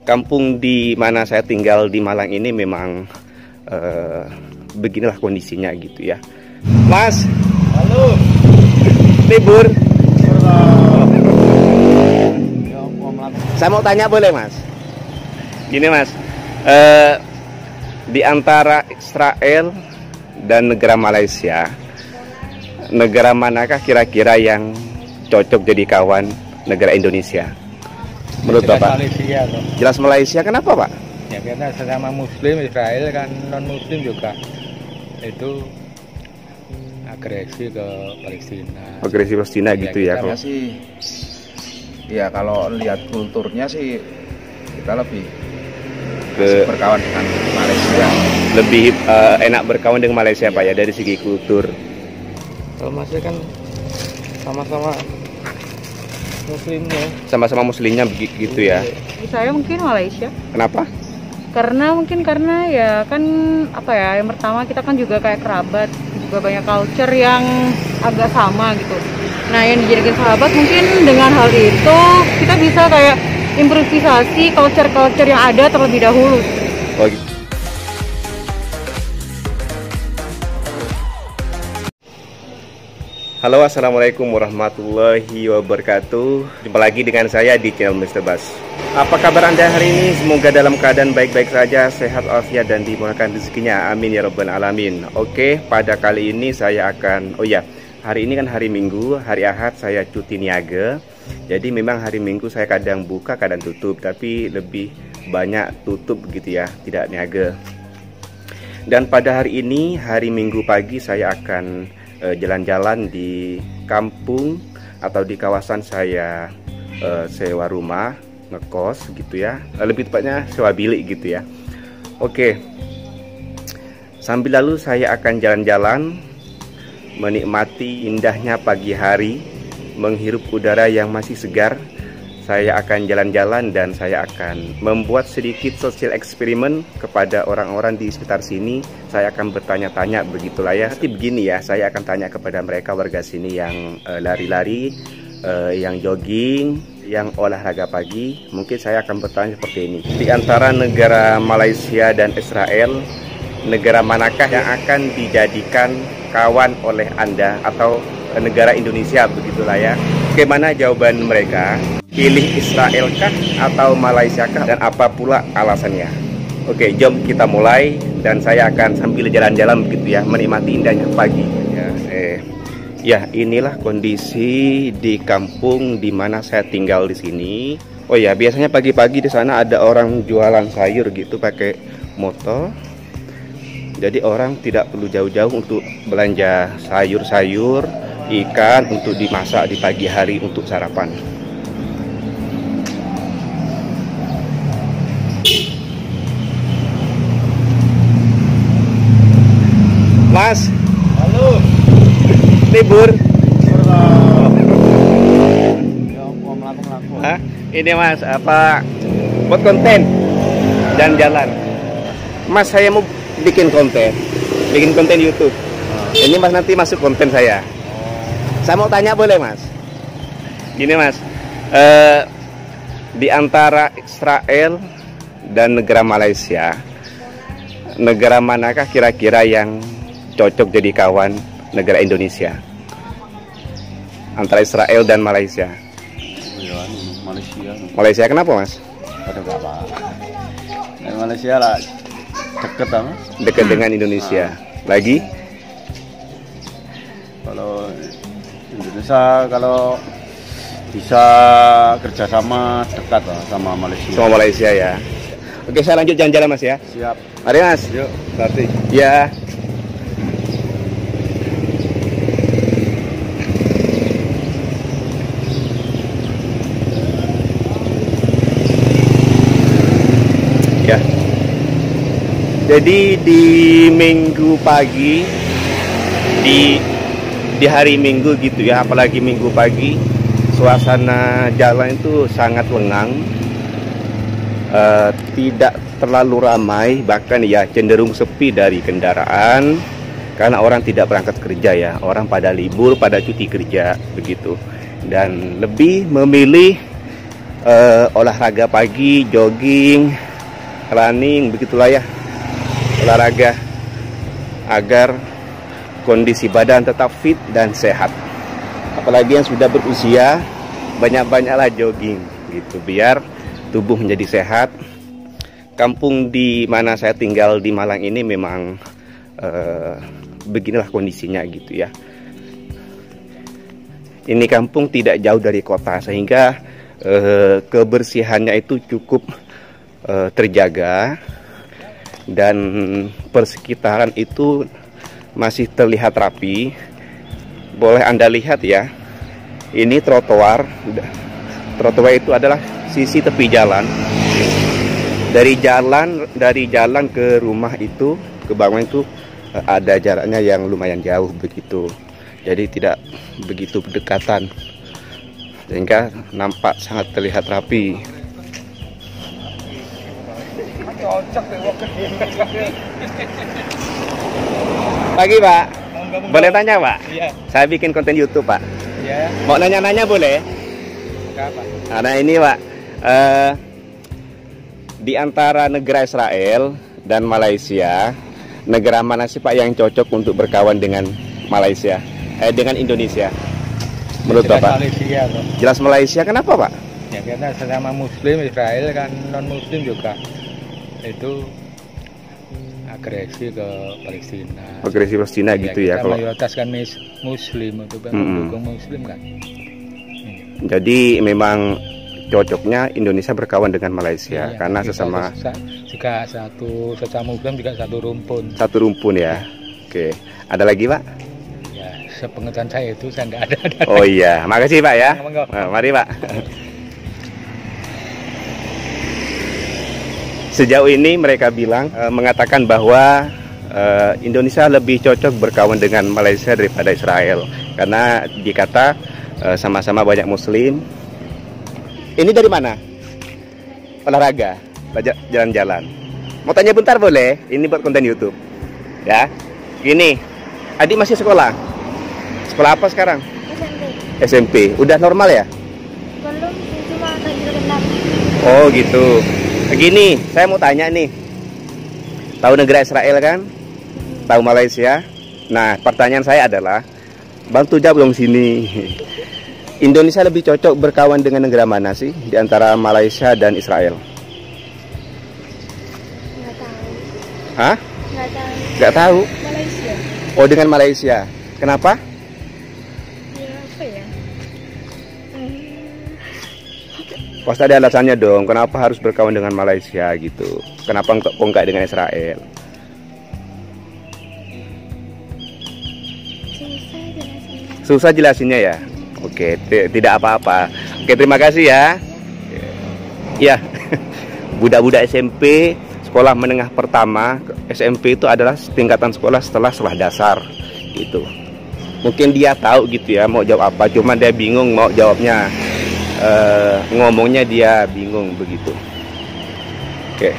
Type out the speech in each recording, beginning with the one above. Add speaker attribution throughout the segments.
Speaker 1: kampung di mana saya tinggal di Malang ini memang beginilah kondisinya gitu ya. Mas,
Speaker 2: halo.
Speaker 1: Libur.
Speaker 2: Ya,
Speaker 1: saya mau tanya boleh Mas? Gini Mas, di antara Israel dan negara Malaysia, negara manakah kira-kira yang cocok jadi kawan negara Indonesia? Menurut Bapak?
Speaker 2: Malaysia, loh.
Speaker 1: Jelas Malaysia, kenapa Pak?
Speaker 2: Ya karena sesama Muslim, Israel kan non Muslim juga itu agresi ke Palestina.
Speaker 1: Agresi Palestina gitu ya?
Speaker 3: Kita sih, ya kalau lihat kulturnya sih kita lebih berkawan dengan Malaysia.
Speaker 1: Lebih enak berkawan dengan Malaysia Pak ya dari segi kultur.
Speaker 2: Kalau masih kan sama-sama Muslimnya.
Speaker 1: Sama-sama Muslimnya begitu ya?
Speaker 4: Saya mungkin Malaysia.
Speaker 1: Kenapa?
Speaker 4: Karena ya kan apa ya, yang pertama kita kan juga kayak kerabat, juga banyak culture yang agak sama gitu. Nah yang dijadikan sahabat mungkin dengan hal itu kita bisa kayak improvisasi culture yang ada terlebih dahulu.
Speaker 1: Oh, gitu. Halo, assalamualaikum warahmatullahi wabarakatuh. Jumpa lagi dengan saya di channel Mr. Bas. Apa kabar Anda hari ini? Semoga dalam keadaan baik-baik saja, sehat walafiat dan dimurahkan rezekinya. Amin ya rabbal alamin. Oke, pada kali ini saya akan, hari ini kan hari Minggu, hari Ahad saya cuti niaga. Jadi memang hari Minggu saya kadang buka, kadang tutup, tapi lebih banyak tutup gitu ya, tidak niaga. Dan pada hari ini, hari Minggu pagi saya akan jalan-jalan di kampung atau di kawasan saya sewa rumah, ngekos gitu ya, lebih tepatnya sewa bilik gitu ya. Oke, sambil lalu saya akan jalan-jalan menikmati indahnya pagi hari, menghirup udara yang masih segar. Saya akan jalan-jalan dan saya akan membuat sedikit sosial eksperimen kepada orang-orang di sekitar sini. Saya akan bertanya-tanya begitulah ya. Nanti begini ya, saya akan tanya kepada mereka warga sini yang lari-lari, yang jogging, yang olahraga pagi. Mungkin saya akan bertanya seperti ini. Di antara negara Malaysia dan Israel, negara manakah yang akan dijadikan kawan oleh Anda atau negara Indonesia begitulah ya. Bagaimana jawaban mereka? Pilih Israel kah atau Malaysia kah, dan apa pula alasannya? Oke, jom kita mulai dan saya akan sambil jalan-jalan begitu ya, menikmati indahnya pagi. Ya, inilah kondisi di kampung di mana saya tinggal di sini. Oh ya, biasanya pagi-pagi di sana ada orang jualan sayur gitu pakai motor. Jadi orang tidak perlu jauh-jauh untuk belanja sayur-sayur, ikan untuk dimasak di pagi hari untuk sarapan. Mas,
Speaker 2: Halo.
Speaker 1: libur.
Speaker 2: Ya, mau melaku-melaku.
Speaker 1: Hah? Ini Mas, apa buat konten dan jalan. Mas, saya mau bikin konten YouTube. Ini Mas nanti masuk konten saya. Saya mau tanya boleh Mas? Gini Mas, di antara Israel dan negara Malaysia, negara manakah kira-kira yang cocok jadi kawan negara Indonesia? Antara Israel dan Malaysia.
Speaker 3: Ya, Malaysia.
Speaker 1: Malaysia kenapa Mas?
Speaker 3: Ada apa? Malaysia lah deket sama.
Speaker 1: Dekat dengan Indonesia. Lagi?
Speaker 3: Kalau Indonesia kalau bisa kerjasama dekat lah sama Malaysia.
Speaker 1: Sama Malaysia ya. Oke, saya lanjut jalan-jalan Mas ya.
Speaker 3: Siap.
Speaker 1: Mari Mas.
Speaker 3: Yuk, berarti.
Speaker 1: Ya. Ya. Jadi di Minggu pagi, di hari Minggu gitu ya, apalagi Minggu pagi, suasana jalan itu sangat lengang, tidak terlalu ramai, bahkan ya cenderung sepi dari kendaraan karena orang tidak berangkat kerja ya, orang pada libur, pada cuti kerja begitu, dan lebih memilih olahraga pagi, jogging, running, begitulah ya, olahraga agar kondisi badan tetap fit dan sehat. Apalagi yang sudah berusia, banyak-banyaklah jogging gitu biar tubuh menjadi sehat. Kampung di mana saya tinggal di Malang ini memang beginilah kondisinya gitu ya. Ini kampung tidak jauh dari kota sehingga kebersihannya itu cukup terjaga dan persekitaran itu masih terlihat rapi. Boleh Anda lihat ya, ini trotoar. Trotoar itu adalah sisi tepi jalan. Dari jalan ke rumah itu, ke bangunan itu ada jaraknya yang lumayan jauh begitu. Jadi tidak begitu berdekatan, sehingga nampak sangat terlihat rapi. Pagi Pak, boleh tanya Pak?
Speaker 2: Iya.
Speaker 1: Saya bikin konten YouTube Pak.
Speaker 2: Iya.
Speaker 1: Mau nanya-nanya boleh?
Speaker 2: Apa?
Speaker 1: Nah ini Pak, di antara negara Israel dan Malaysia, negara mana sih Pak yang cocok untuk berkawan dengan Malaysia? Dengan Indonesia? Menurut
Speaker 2: Jelas
Speaker 1: Bapak?
Speaker 2: Malaysia, toh.
Speaker 1: Jelas Malaysia, kenapa Pak?
Speaker 2: Ya karena sesama Muslim, Israel kan non Muslim juga itu agresi ke Palestina.
Speaker 1: Agresi Palestina gitu ya.
Speaker 2: Kita
Speaker 1: Kalau
Speaker 2: mayoritas kan Muslim untuk mendukung Muslim kan.
Speaker 1: jadi memang cocoknya Indonesia berkawan dengan Malaysia
Speaker 2: Iya,
Speaker 1: karena
Speaker 2: kita
Speaker 1: sesama
Speaker 2: juga sesama Muslim juga satu rumpun.
Speaker 1: satu rumpun ya. Oke, ada lagi Pak?
Speaker 2: Ya, sepengetahuan saya itu saya nggak ada.
Speaker 1: Oh iya, makasih Pak ya.
Speaker 2: Monggo.
Speaker 1: Mari Pak. Sejauh ini mereka bilang mengatakan bahwa Indonesia lebih cocok berkawan dengan Malaysia daripada Israel karena dikata sama-sama banyak Muslim. Ini dari mana? Olahraga, jalan-jalan. Mau tanya bentar boleh? Ini buat konten YouTube. Ya, gini. Adik masih sekolah. Sekolah apa sekarang? SMP. Udah normal ya?
Speaker 5: Belum, cuma ganjil genap.
Speaker 1: Oh gitu. Begini, saya mau tanya nih. Tahu negara Israel kan? Tahu Malaysia? Nah, pertanyaan saya adalah, bantu jawab dong sini. Indonesia lebih cocok berkawan dengan negara mana sih di antara Malaysia dan Israel?
Speaker 5: Nggak tahu.
Speaker 1: Hah?
Speaker 5: Nggak tahu.
Speaker 1: Nggak tahu.
Speaker 5: Malaysia.
Speaker 1: Oh, dengan Malaysia. Kenapa?
Speaker 5: Ya apa ya?
Speaker 1: Pasti ada alasannya dong. Kenapa harus berkawan dengan Malaysia gitu? Kenapa enggak dengan Israel?
Speaker 5: Susah jelasinnya.
Speaker 1: Susah jelasinnya ya. Oke, tidak apa-apa. Oke, terima kasih ya. Ya, budak-budak SMP sekolah menengah pertama, SMP itu adalah tingkatan sekolah setelah dasar gitu. Mungkin dia tahu gitu ya mau jawab apa, cuma dia bingung mau jawabnya. Ngomongnya dia bingung begitu. Oke.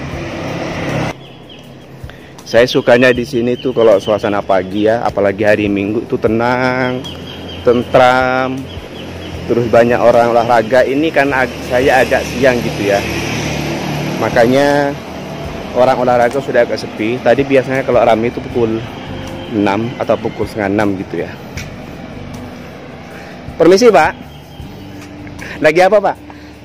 Speaker 1: Saya sukanya di sini tuh kalau suasana pagi ya, apalagi hari Minggu tuh tenang, tentram, terus banyak orang olahraga. Ini kan saya agak siang gitu ya, makanya orang olahraga sudah agak sepi. Tadi biasanya kalau ramai itu pukul 6 atau pukul setengah 6 gitu ya. Permisi Pak, lagi apa Pak?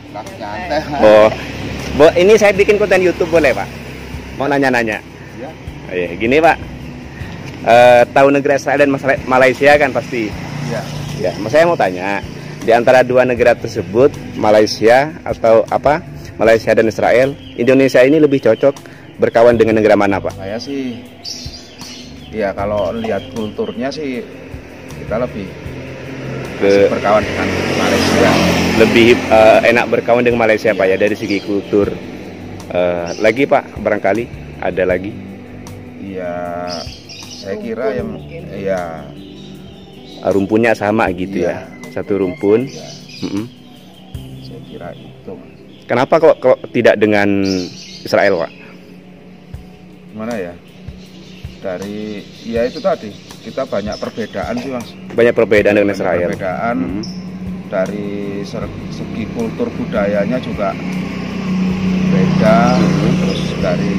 Speaker 1: Oh, ini saya bikin konten YouTube boleh Pak? Mau nanya-nanya? Ya. Gini Pak, tahu negara Israel dan Malaysia kan pasti? Ya, saya mau tanya, di antara dua negara tersebut, Malaysia atau apa? Malaysia dan Israel, Indonesia ini lebih cocok berkawan dengan negara mana Pak?
Speaker 3: Saya sih, ya kalau lihat kulturnya sih kita lebih berkawan dengan Malaysia.
Speaker 1: Lebih enak berkawan dengan Malaysia Pak ya dari segi kultur. Lagi Pak, barangkali ada lagi?
Speaker 3: Ya, saya kira yang ya
Speaker 1: rumpunnya sama gitu ya, satu rumpun.
Speaker 3: Saya kira itu.
Speaker 1: Kenapa kok tidak dengan Israel Pak?
Speaker 3: Gimana ya? Dari ya itu tadi kita banyak perbedaan sih Mas.
Speaker 1: Banyak perbedaan dengan Israel.
Speaker 3: Perbedaan dari segi kultur budayanya juga beda, terus dari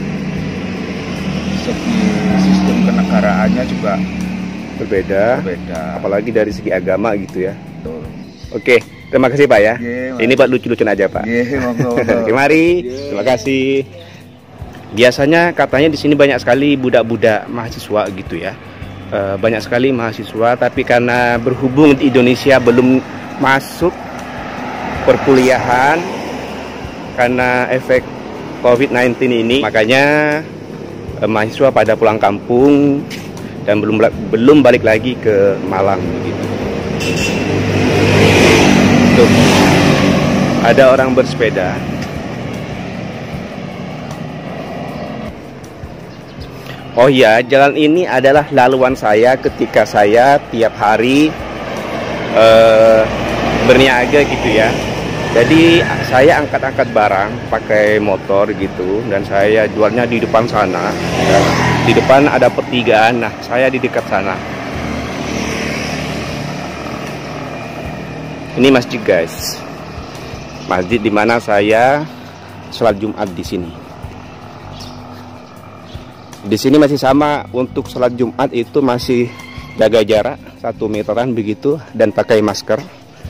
Speaker 3: segi sistem kenegaraannya juga
Speaker 1: berbeda, apalagi dari segi agama gitu ya.
Speaker 3: Betul.
Speaker 1: Oke, terima kasih Pak ya.
Speaker 3: Ye,
Speaker 1: ini Pak lucu-lucuan aja Pak. Mari, terima kasih. Biasanya katanya di sini banyak sekali budak-budak mahasiswa gitu ya. Banyak sekali mahasiswa, tapi karena berhubung di Indonesia belum masuk perkuliahan karena efek COVID-19 ini, makanya mahasiswa pada pulang kampung dan belum balik lagi ke Malang begitu. Tuh, ada orang bersepeda. Oh iya, jalan ini adalah laluan saya ketika saya tiap hari berniaga gitu ya. Jadi saya angkat-angkat barang pakai motor gitu, dan saya jualnya di depan sana. Di depan ada pertigaan, nah saya di dekat sana. Ini masjid guys, masjid dimana saya sholat Jumat di sini. Di sini masih sama, untuk sholat Jumat itu masih jaga jarak 1 meteran begitu dan pakai masker.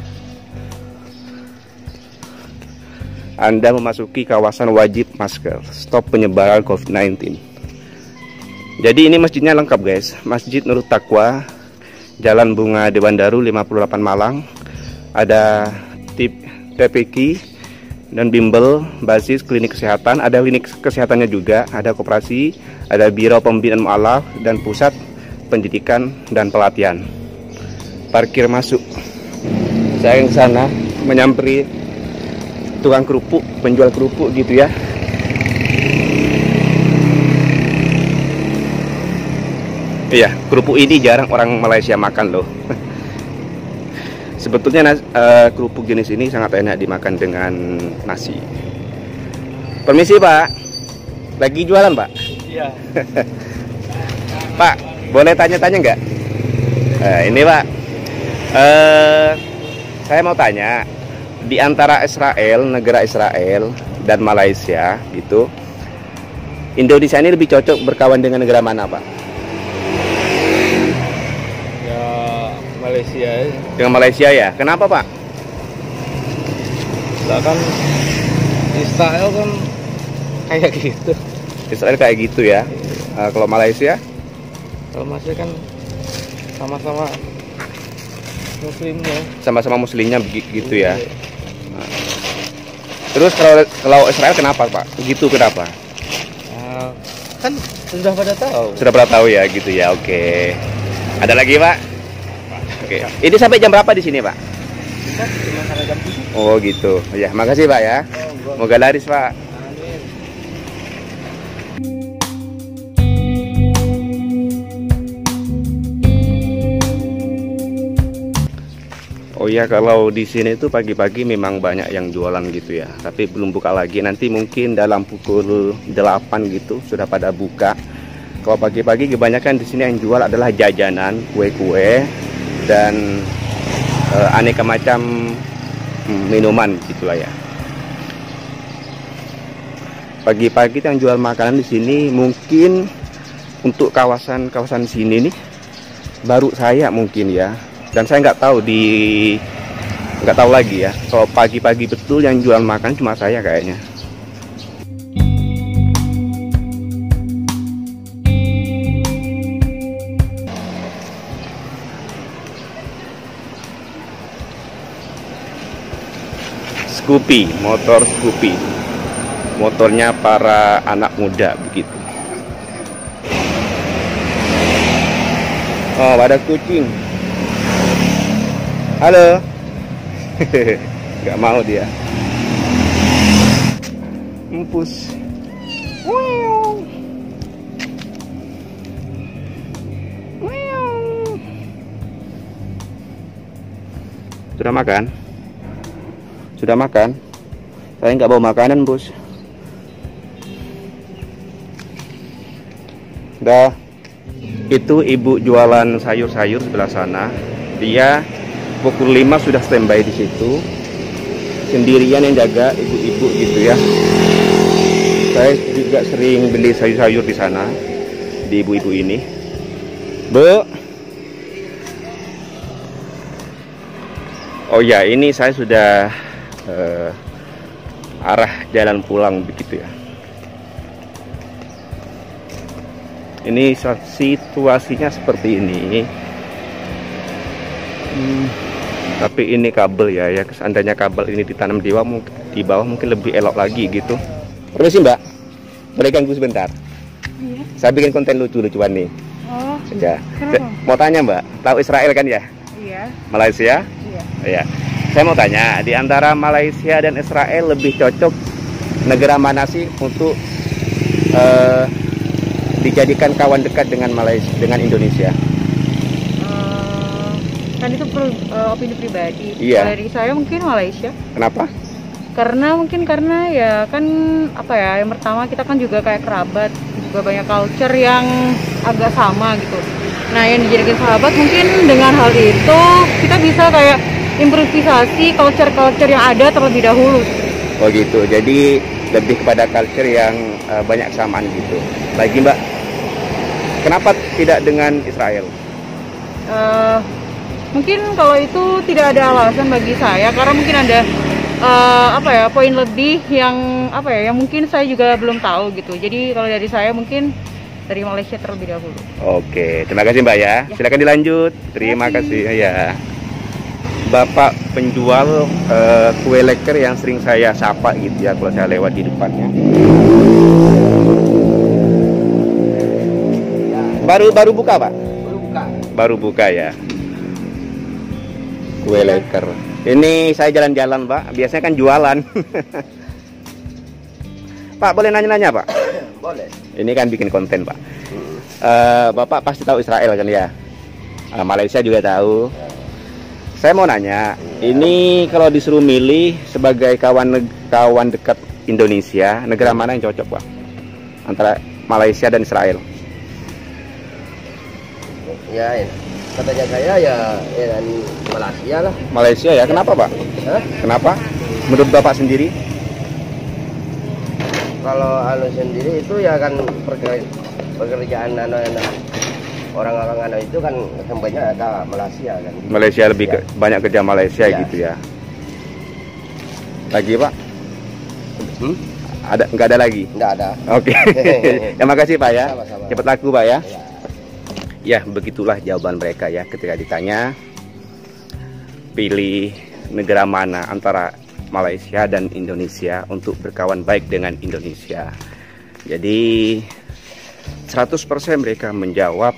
Speaker 1: Anda memasuki kawasan wajib masker, stop penyebaran COVID-19. Jadi ini masjidnya lengkap guys, Masjid Nurul Taqwa, Jalan Bunga Dewan Daru 58 Malang. Ada TPQ dan bimbel, basis klinik kesehatan, ada klinik kesehatannya juga, ada koperasi, ada biro pembinaan mualaf dan pusat pendidikan dan pelatihan. Parkir masuk. Saya ke sana menyamperi tukang kerupuk, penjual kerupuk gitu ya. Iya, kerupuk ini jarang orang Malaysia makan loh. Sebetulnya kerupuk jenis ini sangat enak dimakan dengan nasi. Permisi Pak, lagi jualan Pak?
Speaker 2: Iya.
Speaker 1: Pak, boleh tanya-tanya nggak? Ini Pak, saya mau tanya, di antara Israel, negara Israel dan Malaysia gitu, Indonesia ini lebih cocok berkawan dengan negara mana Pak?
Speaker 2: Malaysia ya.
Speaker 1: Dengan Malaysia ya, kenapa Pak?
Speaker 2: Lah kan Israel kan kayak gitu.
Speaker 1: Israel kayak gitu ya. Kalau Malaysia?
Speaker 2: Kalau Malaysia kan sama-sama muslimnya.
Speaker 1: Sama-sama muslimnya begitu ya. Nah. Terus kalau Israel kenapa Pak? Begitu kenapa?
Speaker 2: Kan sudah pada tahu.
Speaker 1: Sudah pada tahu ya gitu ya. Oke. Ada lagi Pak? Oke. Ini sampai jam berapa di sini Pak?
Speaker 2: Cuma sampai jam 7.
Speaker 1: Oh gitu. Ya, makasih Pak ya. Semoga laris Pak. Oh ya, kalau di sini tuh pagi-pagi memang banyak yang jualan gitu ya. Tapi belum buka lagi. Nanti mungkin dalam pukul 8 gitu sudah pada buka. Kalau pagi-pagi kebanyakan di sini yang jual adalah jajanan, kue-kue dan aneka macam minuman gitulah ya. Pagi-pagi yang jual makanan di sini mungkin untuk kawasan sini nih baru saya mungkin ya. Dan saya nggak tahu lagi ya. Kalau pagi-pagi betul yang jual makan cuma saya kayaknya. Scoopy, motor Scoopy, motornya para anak muda begitu. Oh, ada kucing. Halo. Gak mau dia. Empus. Sudah makan? Sudah makan? Saya nggak bawa makanan bos. Dah. Itu ibu jualan sayur-sayur sebelah sana. Dia pukul 5 sudah standby di situ. Sendirian yang jaga, ibu-ibu gitu ya. Saya juga sering beli sayur-sayur di sana, di ibu-ibu ini. Bu. Oh ya, ini saya sudah arah jalan pulang begitu ya. Ini situasinya seperti ini. Tapi ini kabel ya, seandainya kabel ini ditanam di bawah mungkin lebih elok lagi gitu. Permisi Mbak, boleh ganggu sebentar?
Speaker 4: Iya.
Speaker 1: Saya bikin konten lucu-lucuan nih.
Speaker 4: Oh,
Speaker 1: Ya.
Speaker 4: kenapa?
Speaker 1: Mau tanya Mbak, tahu Israel kan ya?
Speaker 4: Iya.
Speaker 1: Malaysia?
Speaker 4: Iya.
Speaker 1: Ya. Saya mau tanya, di antara Malaysia dan Israel lebih cocok negara mana sih untuk dijadikan kawan dekat dengan Indonesia?
Speaker 4: Kan itu opini pribadi.
Speaker 1: Iya.
Speaker 4: Dari saya mungkin Malaysia.
Speaker 1: Kenapa?
Speaker 4: Karena ya kan apa ya, yang pertama kita kan juga kayak kerabat, juga banyak culture yang agak sama gitu. Nah, yang dijadikan sahabat mungkin dengan hal itu kita bisa kayak improvisasi culture yang ada terlebih dahulu.
Speaker 1: Oh gitu, jadi lebih kepada culture yang banyak kesamaan gitu. Lagi Mbak, kenapa tidak dengan Israel?
Speaker 4: Mungkin kalau itu tidak ada alasan bagi saya, karena mungkin ada poin lebih yang yang mungkin saya juga belum tahu gitu. Jadi kalau dari saya mungkin dari Malaysia terlebih dahulu.
Speaker 1: Oke, terima kasih Mbak ya. Silakan dilanjut. Terima kasih ya. Bapak penjual kue leker yang sering saya sapa gitu ya kalau saya lewat di depannya. Baru buka Pak? Baru buka ya. Kue leker. Ini saya jalan-jalan Pak. Biasanya kan jualan. Pak boleh nanya-nanya Pak?
Speaker 3: Boleh.
Speaker 1: Ini kan bikin konten Pak. Bapak pasti tahu Israel kan ya? Malaysia juga tahu. Saya mau nanya, ini kalau disuruh milih sebagai kawan dekat Indonesia, negara mana yang cocok Pak? Antara Malaysia dan Israel?
Speaker 6: Ya, katanya saya ya Malaysia lah.
Speaker 1: Malaysia ya, kenapa Pak?
Speaker 6: Hah?
Speaker 1: Kenapa? Menurut Bapak sendiri?
Speaker 6: Kalau sendiri itu ya kan pekerjaan orang-orang itu kan semuanya ada Malaysia kan.
Speaker 1: Malaysia lebih
Speaker 6: Ya.
Speaker 1: banyak kerja Malaysia
Speaker 6: Ya.
Speaker 1: gitu ya. Lagi Pak? Ada nggak ada lagi?
Speaker 6: Nggak ada.
Speaker 1: Oke. Terima kasih Pak ya.
Speaker 6: Sama-sama.
Speaker 1: Cepat laku Pak ya.
Speaker 6: Ya.
Speaker 1: Ya, begitulah jawaban mereka ya ketika ditanya pilih negara mana antara Malaysia dan Indonesia untuk berkawan baik dengan Indonesia. Jadi 100% mereka menjawab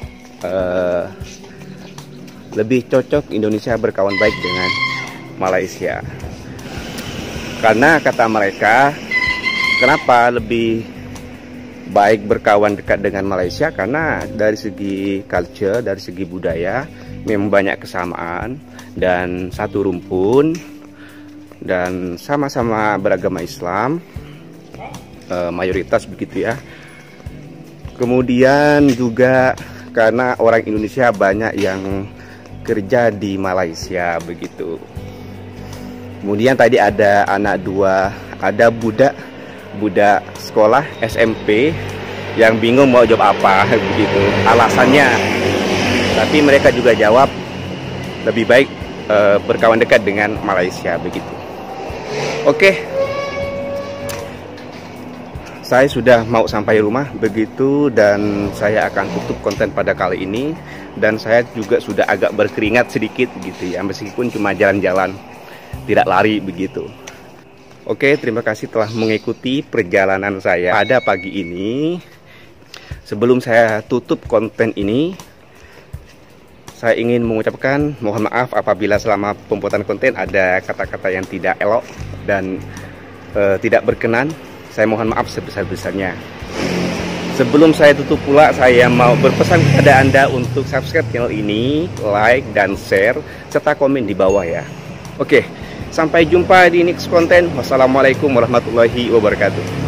Speaker 1: lebih cocok Indonesia berkawan baik dengan Malaysia. Karena kata mereka, kenapa lebih baik berkawan dekat dengan Malaysia? Karena dari segi culture, dari segi budaya memang banyak kesamaan dan satu rumpun dan sama-sama beragama Islam, mayoritas begitu ya. Kemudian juga karena orang Indonesia banyak yang kerja di Malaysia begitu. Kemudian tadi ada ada budak sekolah SMP yang bingung mau jawab apa begitu alasannya. Tapi mereka juga jawab lebih baik berkawan dekat dengan Malaysia begitu. Oke. Saya sudah mau sampai rumah begitu dan saya akan tutup konten pada kali ini, dan saya juga sudah agak berkeringat sedikit gitu ya, meskipun cuma jalan-jalan, tidak lari begitu. Oke, terima kasih telah mengikuti perjalanan saya pada pagi ini. Sebelum saya tutup konten ini, saya ingin mengucapkan mohon maaf apabila selama pembuatan konten ada kata-kata yang tidak elok dan tidak berkenan. Saya mohon maaf sebesar-besarnya. Sebelum saya tutup pula, saya mau berpesan kepada Anda untuk subscribe channel ini, like dan share, serta komen di bawah ya. Oke, sampai jumpa di next konten. Wassalamualaikum warahmatullahi wabarakatuh.